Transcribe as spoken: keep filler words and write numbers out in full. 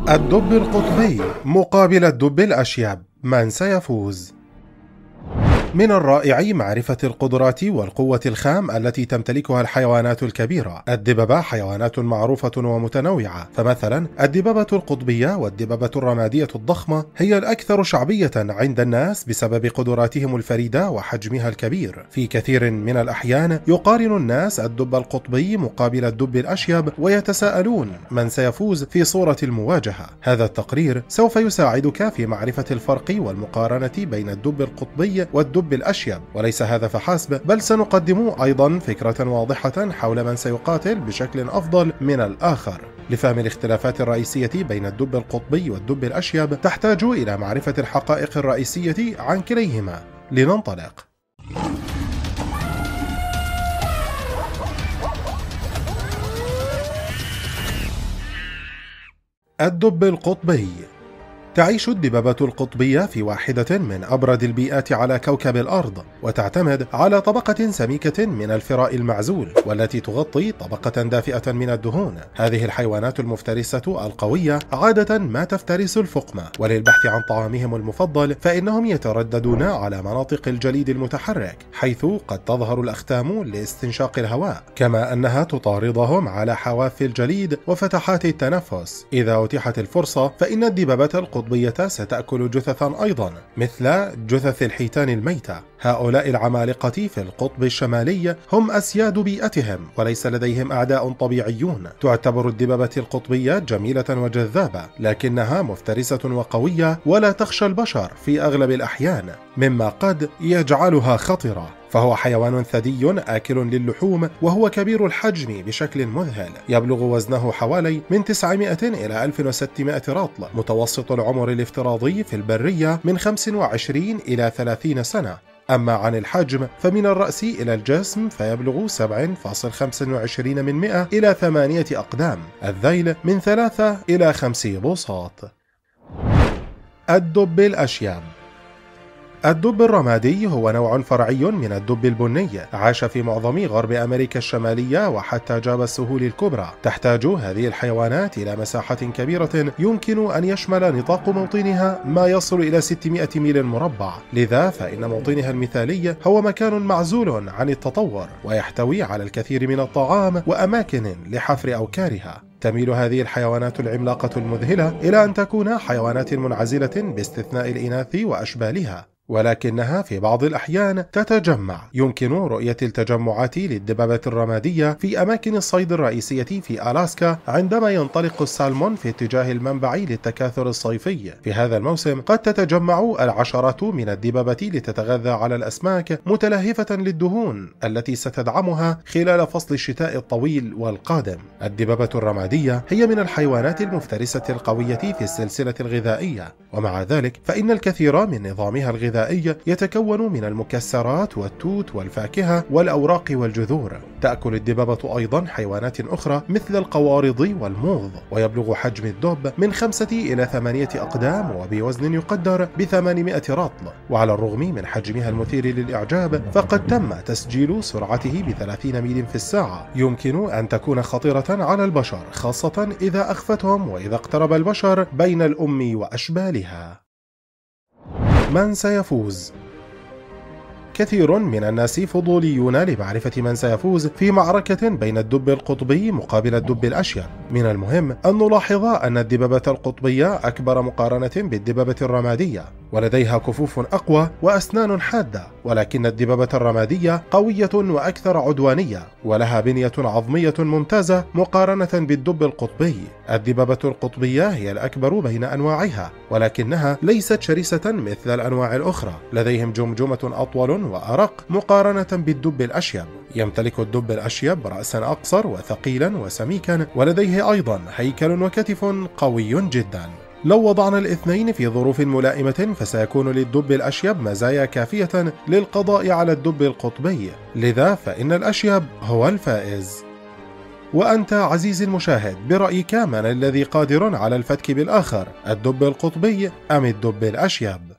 الدب القطبي مقابل الدب الأشيب، من سيفوز؟ من الرائع معرفة القدرات والقوة الخام التي تمتلكها الحيوانات الكبيرة. الدببة حيوانات معروفة ومتنوعة، فمثلا الدببة القطبية والدببة الرمادية الضخمة هي الأكثر شعبية عند الناس بسبب قدراتهم الفريدة وحجمها الكبير. في كثير من الأحيان يقارن الناس الدب القطبي مقابل الدب الأشيب ويتساءلون من سيفوز في صورة المواجهة. هذا التقرير سوف يساعدك في معرفة الفرق والمقارنة بين الدب القطبي والدب الأشيب، وليس هذا فحسب، بل سنقدم أيضا فكرة واضحة حول من سيقاتل بشكل أفضل من الآخر. لفهم الاختلافات الرئيسية بين الدب القطبي والدب الأشيب تحتاج إلى معرفة الحقائق الرئيسية عن كليهما. لننطلق. الدب القطبي. تعيش الدببة القطبية في واحدة من أبرد البيئات على كوكب الأرض، وتعتمد على طبقة سميكة من الفراء المعزول والتي تغطي طبقة دافئة من الدهون. هذه الحيوانات المفترسة القوية عادة ما تفترس الفقمة، وللبحث عن طعامهم المفضل فإنهم يترددون على مناطق الجليد المتحرك، حيث قد تظهر الأختام لاستنشاق الهواء، كما أنها تطاردهم على حواف الجليد وفتحات التنفس. إذا أتيحت الفرصة فإن الدببة القطبية القطبية ستأكل جثثا أيضا، مثل جثث الحيتان الميتة. هؤلاء العمالقة في القطب الشمالي هم أسياد بيئتهم، وليس لديهم أعداء طبيعيون. تعتبر الدببة القطبية جميلة وجذابة، لكنها مفترسة وقوية ولا تخشى البشر في أغلب الأحيان، مما قد يجعلها خطرة. فهو حيوان ثدي آكل للحوم، وهو كبير الحجم بشكل مذهل، يبلغ وزنه حوالي من تسعمائة إلى ألف وستمائة رطل. متوسط العمر الافتراضي في البرية من خمسة وعشرين إلى ثلاثين سنة. أما عن الحجم فمن الرأس إلى الجسم فيبلغ سبعة فاصلة خمسة وعشرين من مئة إلى ثمانية أقدام. الذيل من ثلاثة إلى خمس بوصات. الدب الأشيب. الدب الرمادي هو نوع فرعي من الدب البني، عاش في معظم غرب أمريكا الشمالية وحتى جاب السهول الكبرى. تحتاج هذه الحيوانات إلى مساحة كبيرة يمكن أن يشمل نطاق موطنها ما يصل إلى ستمائة ميل مربع، لذا فإن موطنها المثالي هو مكان معزول عن التطور، ويحتوي على الكثير من الطعام وأماكن لحفر أوكارها. تميل هذه الحيوانات العملاقة المذهلة إلى أن تكون حيوانات منعزلة باستثناء الإناث وأشبالها، ولكنها في بعض الأحيان تتجمع. يمكن رؤية التجمعات للدببة الرمادية في أماكن الصيد الرئيسية في ألاسكا عندما ينطلق السالمون في اتجاه المنبع للتكاثر الصيفي. في هذا الموسم قد تتجمع العشرات من الدببة لتتغذى على الأسماك، متلهفة للدهون التي ستدعمها خلال فصل الشتاء الطويل والقادم. الدببة الرمادية هي من الحيوانات المفترسة القوية في السلسلة الغذائية، ومع ذلك فإن الكثير من نظامها الغذائي يتكون من المكسرات والتوت والفاكهة والأوراق والجذور. تأكل الدببة أيضا حيوانات أخرى مثل القوارض والموظ، ويبلغ حجم الدب من خمسة إلى ثمانية أقدام وبوزن يقدر بثمانمائة رطل. وعلى الرغم من حجمها المثير للإعجاب فقد تم تسجيل سرعته بثلاثين ميل في الساعة. يمكن أن تكون خطيرة على البشر، خاصة إذا أخفتهم وإذا اقترب البشر بين الأم وأشبالها. من سيفوز؟ كثير من الناس فضوليون لمعرفة من سيفوز في معركة بين الدب القطبي مقابل الدب الأشيب. من المهم أن نلاحظ أن الدببة القطبية أكبر مقارنة بالدببة الرمادية، ولديها كفوف أقوى وأسنان حادة، ولكن الدببة الرمادية قوية وأكثر عدوانية، ولها بنية عظمية ممتازة مقارنة بالدب القطبي. الدببة القطبية هي الأكبر بين أنواعها، ولكنها ليست شرسة مثل الأنواع الأخرى. لديهم جمجمة أطول وأرق مقارنة بالدب الأشيب. يمتلك الدب الأشيب رأسا أقصر وثقيلا وسميكا، ولديه أيضا هيكل وكتف قوي جدا. لو وضعنا الاثنين في ظروف ملائمة فسيكون للدب الأشيب مزايا كافية للقضاء على الدب القطبي، لذا فإن الأشيب هو الفائز. وأنت عزيزي المشاهد برأيك من الذي قادر على الفتك بالآخر، الدب القطبي أم الدب الأشيب؟